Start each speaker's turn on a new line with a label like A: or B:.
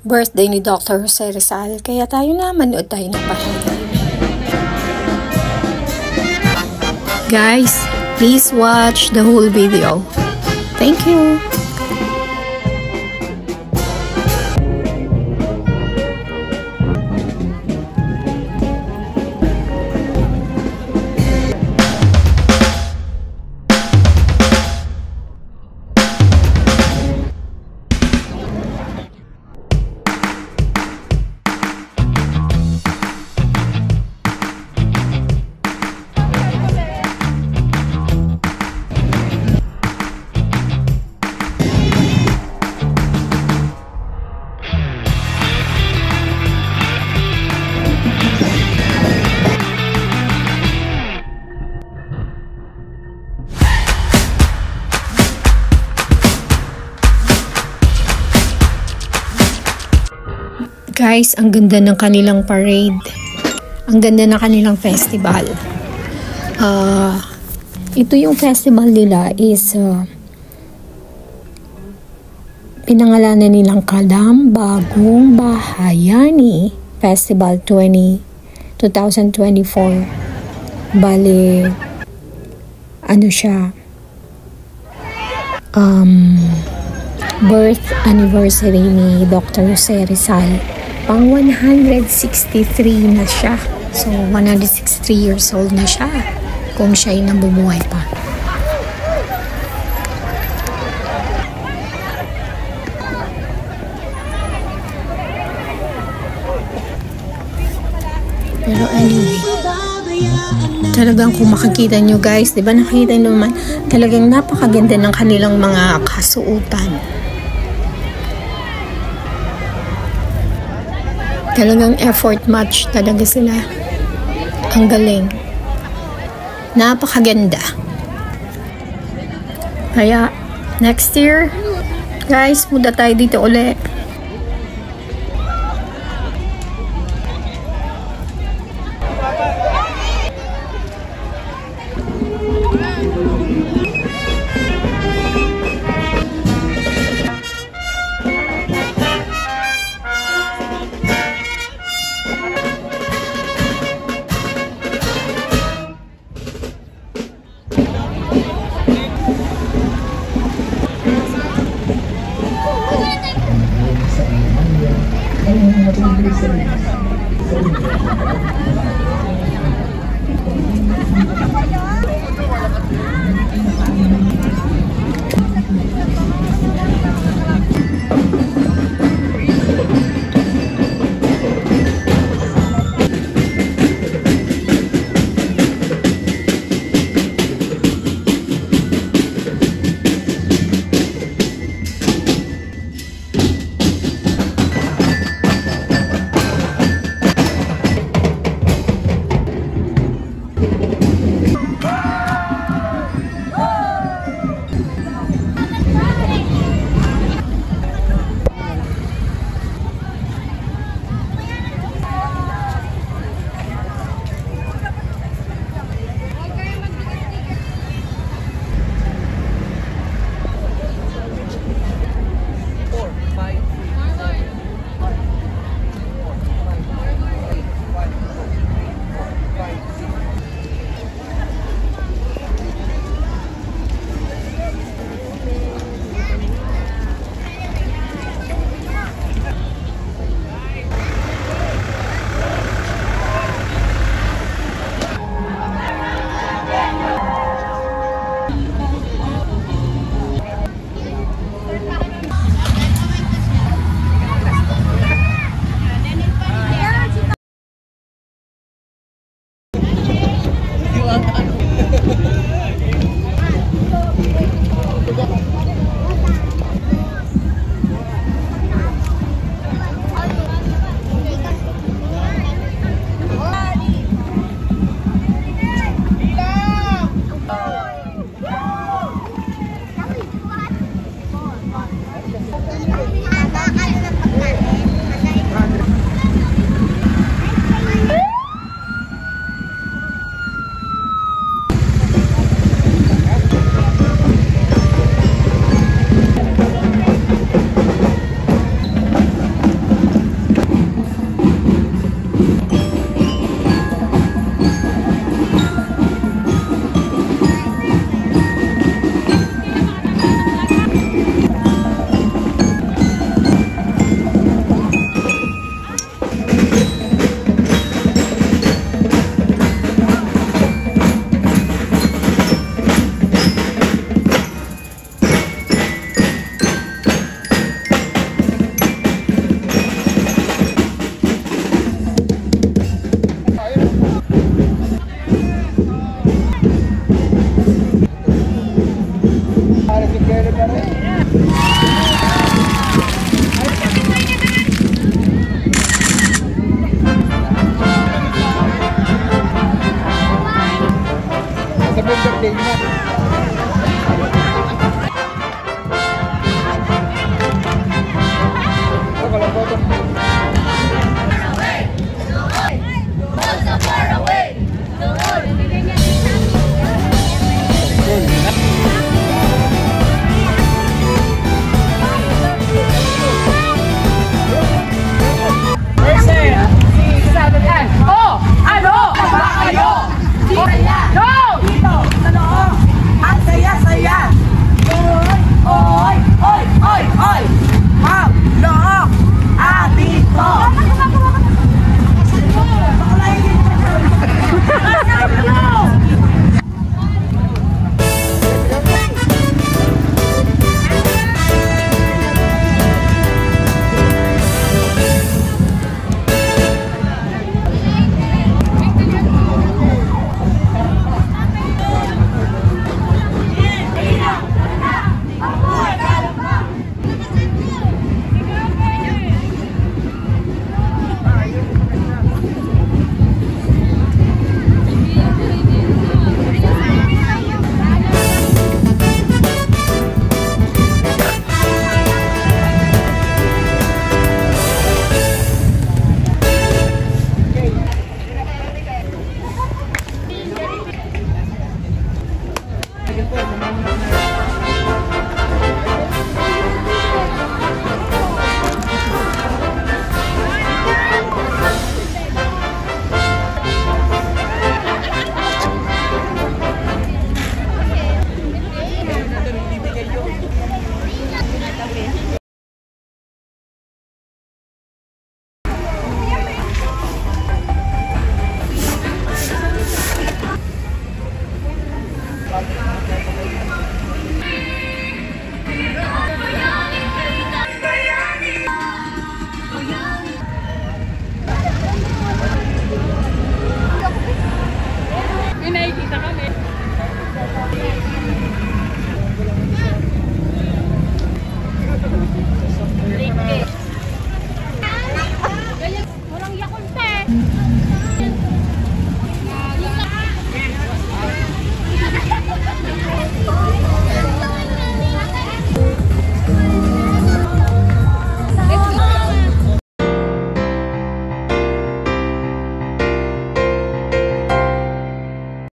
A: birthday ni Dr. Jose Rizal. Kaya tayo na, manood tayo ng pakinggan. Guys, please watch the whole video. Thank you. Guys, ang ganda ng kanilang parade. Ang ganda ng kanilang festival. Ito yung festival nila is pinangalanan nilang Kalam Bagong Bahayani Festival 2024. Bale, ano siya? Birth anniversary ni Dr. Jose Rizal. Pang 163 na siya. So, 163 years old na siya kung siya'y nabubuhay pa. Pero anyway, talagang kung makikita nyo guys, di ba nakita nyo naman, talagang napakaganda ng kanilang mga kasuotan. Talagang effort match talaga sila. Ang galing. Napakaganda. Kaya, next year, guys, punta tayo dito ulit.
B: birthday niya.